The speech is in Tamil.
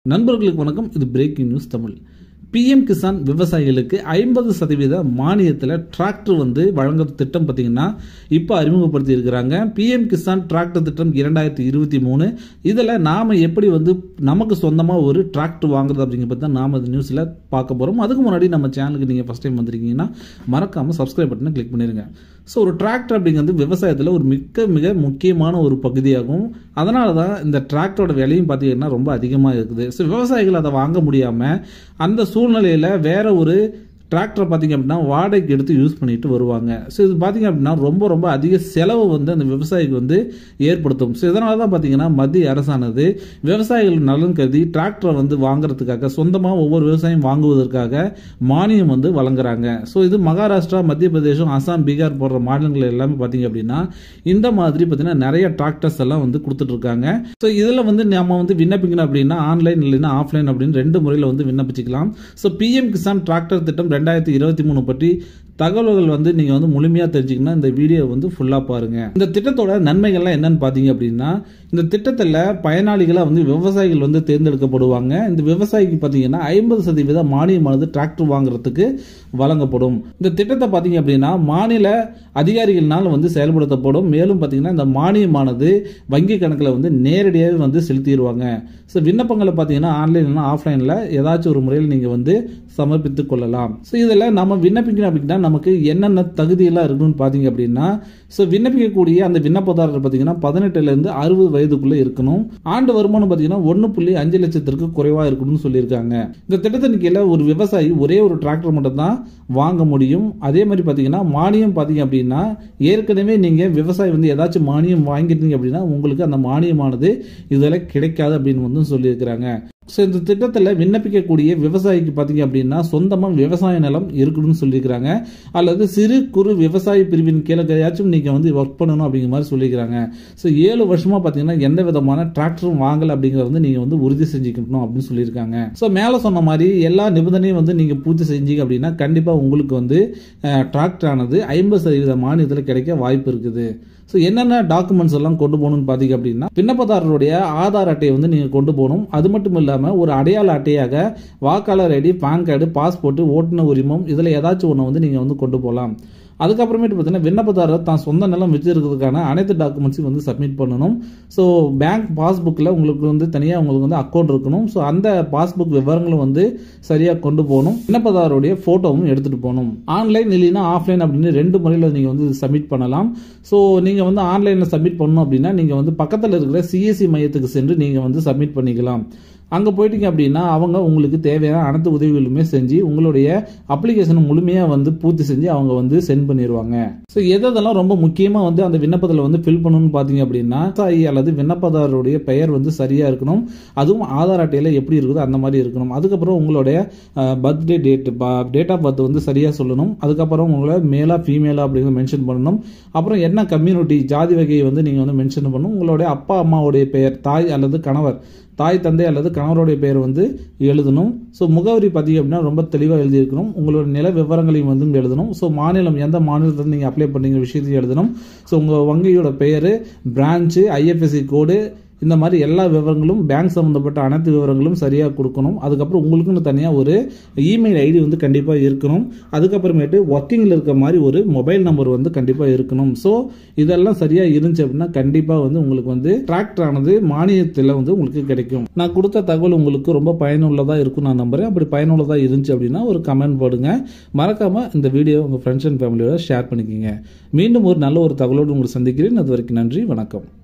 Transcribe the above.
நண்பர்களுக்கு வணக்கம். இது breaking news Tamil. PM Kisan விவசாயிகளுக்கு 50% மானியத்தில் டிராக்டர் வழங்குற திட்டம் பார்த்தீங்கன்னா இப்போ அறிமுகப்படுத்தி இருக்கிறாங்க. PM கிசான் டிராக்டர் திட்டம் 2023. இதில் நாம எப்படி நமக்கு சொந்தமாக ஒரு டிராக்டர் வாங்குறது அப்படிங்கிற பற்றி தான் நாம இந்த நியூஸில் பார்க்க போகிறோம். அதுக்கு முன்னாடி நம்ம சேனலுக்கு நீங்கள் ஃபஸ்ட் டைம் வந்திருக்கீங்கன்னா மறக்காமல் சப்ஸ்கிரைப் பட்டனை கிளிக் பண்ணிடுங்க. ஸோ ஒரு டிராக்டர் அப்படிங்கிறது விவசாயத்தில் ஒரு மிக முக்கியமான ஒரு பகுதியாகும். அதனால தான் இந்த டிராக்டரோட விலையும் பார்த்தீங்கன்னா ரொம்ப அதிகமாக இருக்குது. ஸோ விவசாயிகள் அதை வாங்க முடியாமல் அந்த சூழ்நிலையில் வேற ஒரு டிராக்டர் பார்த்தீங்க அப்படின்னா வாடகைக்கு எடுத்து யூஸ் பண்ணிட்டு வருவாங்க. ஸோ இது பார்த்தீங்க அப்படின்னா ரொம்ப அதிக செலவு அந்த விவசாயிக்கு ஏற்படுத்தும். ஸோ இதனால தான் பார்த்தீங்கன்னா மத்திய அரசானது விவசாயிகள் நலன் கருதி டிராக்டரை வாங்குறதுக்காக சொந்தமாக ஒவ்வொரு விவசாயம் வாங்குவதற்காக மானியம் வழங்குறாங்க. ஸோ இது மகாராஷ்டிரா, மத்திய பிரதேசம், அசாம், பீகார் போன்ற மாநிலங்கள் எல்லாமே பார்த்தீங்க அப்படின்னா இந்த மாதிரி பார்த்தீங்கன்னா நிறைய டிராக்டர்ஸ் எல்லாம் கொடுத்துட்டு இருக்காங்க. ஸோ இதில் நம்ம விண்ணப்பிக்கணும் அப்படின்னா ஆன்லைன் இல்லைன்னா ஆஃப்லைன் அப்படின்னு ரெண்டு முறையில் விண்ணப்பிச்சுக்கலாம். ஸோ PM கிசான் டிராக்டர் திட்டம் 2023 பற்றி தகவல்கள் நீங்க முழுமையா தெரிஞ்சுக்கணும். இந்த வீடியோ ஃபுல்லா பாருங்க. இந்த திட்டத்தோட நன்மைகள்லாம் என்னன்னு பாத்தீங்க அப்படின்னா இந்த திட்டத்துல பயனாளிகளா விவசாயிகள் தேர்ந்தெடுக்கப்படுவாங்க. இந்த விவசாயிக்கு பாத்தீங்கன்னா 50% மானியமானது டிராக்டர் வாங்குறதுக்கு வழங்கப்படும். இந்த திட்டத்தை பாத்தீங்க அப்படின்னா மாநில அதிகாரிகளால் செயல்படுத்தப்படும். மேலும் பாத்தீங்கன்னா இந்த மானியமானது வங்கி கணக்குல நேரடியாக செலுத்திடுவாங்க. ஸோ விண்ணப்பங்களை பார்த்தீங்கன்னா ஆன்லைன் ஆஃப்லைனில் ஏதாச்சும் ஒரு முறையில் நீங்கள் சமர்ப்பித்துக் கொள்ளலாம். ஸோ இதில் நம்ம விண்ணப்பிக்கணும் அப்படின்னா நமக்கு என்னென்ன தகுதியெல்லாம் இருக்குன்னு பார்த்தீங்க அப்படின்னா ஸோ விண்ணப்பிக்கக்கூடிய அந்த விண்ணப்பதாரர் பார்த்தீங்கன்னா 18லேருந்து 60 வயதுக்குள்ளே இருக்கணும். ஆண்டு வருமானம் பார்த்தீங்கன்னா 1.5 லட்சத்திற்கு குறைவாக இருக்கணும்னு சொல்லியிருக்காங்க. இந்த திட்டத்தின் கீழே ஒரு விவசாயி ஒரே ஒரு டிராக்டர் மட்டும் தான் வாங்க முடியும். அதே மாதிரி பார்த்தீங்கன்னா மானியம் பார்த்தீங்க அப்படின்னா ஏற்கனவே நீங்கள் விவசாயி ஏதாச்சும் மானியம் வாங்கிட்டீங்க அப்படின்னா உங்களுக்கு அந்த மானியமானது இதில் கிடைக்காது அப்படின்னு சொல்லியிருக்கிறாங்க. ஸோ இந்த திட்டத்தில் விண்ணப்பிக்கக்கூடிய விவசாயிக்கு பார்த்தீங்க அப்படின்னா சொந்தமாக விவசாய நிலம் இருக்குன்னு சொல்லியிருக்கிறாங்க. அல்லது சிறு குறு விவசாய பிரிவின் கீழேயாச்சும் நீங்கள் ஒர்க் பண்ணணும் அப்படிங்கிற மாதிரி சொல்லியிருக்கிறாங்க. ஸோ 7 வருஷமாக பார்த்தீங்கன்னா எந்த விதமான டிராக்டரும் வாங்கலை அப்படிங்கிறத நீங்கள் உறுதி செஞ்சுக்கணும் அப்படின்னு சொல்லியிருக்காங்க. ஸோ மேலே சொன்ன மாதிரி எல்லா நிபந்தனையும் நீங்கள் பூர்த்தி செஞ்சீங்க அப்படின்னா கண்டிப்பாக உங்களுக்கு டிராக்டர் ஆனது 50% மானியத்தில் கிடைக்க வாய்ப்பு இருக்குது. ஸோ என்னென்ன டாக்குமெண்ட்ஸ் எல்லாம் கொண்டு போகணும்னு பார்த்தீங்க அப்படின்னா விண்ணப்பதாரருடைய ஆதார் அட்டையை நீங்கள் கொண்டு போகணும். அது மட்டும் இல்லாமல் ஒரு அடையாள அட்டையாக வாக்காளர் ஐடி, பான் கார்டு, பாஸ்போர்ட், ஓட்டுநர் உரிமம் இதில் ஏதாச்சும் ஒன்று நீங்கள் கொண்டு போகலாம். அதுக்கப்புறமேட்டு பார்த்தீங்கன்னா விண்ணப்பதாரர் தான் சொந்த நிலம் வச்சிருக்கிறதுக்கான அனைத்து டாக்குமெண்ட்ஸையும் சப்மிட் பண்ணணும். ஸோ பேங்க் பாஸ்புக்கில் உங்களுக்கு தனியாக உங்களுக்கு அக்கௌண்ட் இருக்கணும். ஸோ அந்த பாஸ்புக் விவரங்களும் சரியாக கொண்டு போகணும். விண்ணப்பதாரருடைய ஃபோட்டோவும் எடுத்துகிட்டு போகணும். ஆன்லைன் இல்லைன்னா ஆஃப்லைன் அப்படின்னு ரெண்டு முறையில் நீங்கள் சப்மிட் பண்ணலாம். ஸோ நீங்கள் ஆன்லைனில் சப்மிட் பண்ணணும் அப்படின்னா நீங்கள் பக்கத்தில் இருக்கிற CSC மையத்துக்கு சென்று நீங்கள் சப்மிட் பண்ணிக்கலாம். அங்கே போயிட்டீங்க அப்படின்னா அவங்க உங்களுக்கு தேவையான அனைத்து உதவிகளுமே செஞ்சு உங்களுடைய அப்ளிகேஷனை முழுமையாக பூர்த்தி செஞ்சு அவங்க சென்ட் பண்ணிடுவாங்க. ஸோ எதெல்லாம் ரொம்ப முக்கியமாக அந்த விண்ணப்பத்தில் ஃபில் பண்ணணும்னு பார்த்தீங்க அப்படின்னா அல்லது விண்ணப்பதாரருடைய பெயர் சரியாக இருக்கணும். அதுவும் ஆதார் அட்டையில் எப்படி இருக்குதோ அந்த மாதிரி இருக்கணும். அதுக்கப்புறம் உங்களுடைய பர்த்டே டேட் ஆஃப் பர்த் சரியாக சொல்லணும். அதுக்கப்புறம் உங்களை மேலா ஃபீமேலா அப்படிங்கிறத மென்ஷன் பண்ணணும். அப்புறம் என்ன கம்யூனிட்டி ஜாதி வகையை நீங்கள் மென்ஷன் பண்ணணும். உங்களுடைய அப்பா அம்மாவுடைய பெயர், தாய் அல்லது கணவர், தாய் தந்தை அல்லது கணவருடைய பெயர் எழுதணும். ஸோ முகவரி பார்த்தீங்க அப்படின்னா ரொம்ப தெளிவாக எழுதியிருக்கணும். உங்களோட நில விவரங்களையும் எழுதணும். ஸோ மாநிலம் எந்த மாநிலத்தில் நீங்கள் அப்ளை பண்ணுற விஷயத்தையும் எழுதணும். ஸோ உங்கள் வங்கியோட பெயர், பிரான்ச்சு, IFSC கோடு, இந்த மாதிரி எல்லா விவரங்களும் பேங்க் சம்பந்தப்பட்ட அனைத்து விவரங்களும் சரியாக கொடுக்கணும். அதுக்கப்புறம் உங்களுக்குன்னு தனியாக ஒரு இமெயில் ஐடி கண்டிப்பாக இருக்கணும். அதுக்கப்புறமேட்டு ஒர்க்கிங்கில் இருக்க மாதிரி ஒரு மொபைல் நம்பர் கண்டிப்பாக இருக்கணும். ஸோ இதெல்லாம் சரியாக இருந்துச்சு அப்படின்னா கண்டிப்பாக உங்களுக்கு டிராக்டர் ஆனது மானியத்தில் உங்களுக்கு கிடைக்கும். நான் கொடுத்த தகவல் உங்களுக்கு ரொம்ப பயனுள்ளதாக இருக்கும் நான் நம்புறேன். அப்படி பயனுள்ளதாக இருந்துச்சு அப்படின்னா ஒரு கமெண்ட் போடுங்க. மறக்காமல் இந்த வீடியோ உங்கள் ஃப்ரெண்ட்ஸ் அண்ட் ஃபேமிலியோட ஷேர் பண்ணிக்கோங்க. மீண்டும் ஒரு நல்ல ஒரு தகவலோடு உங்களை சந்திக்கிறேன். அது வரைக்கும் நன்றி, வணக்கம்.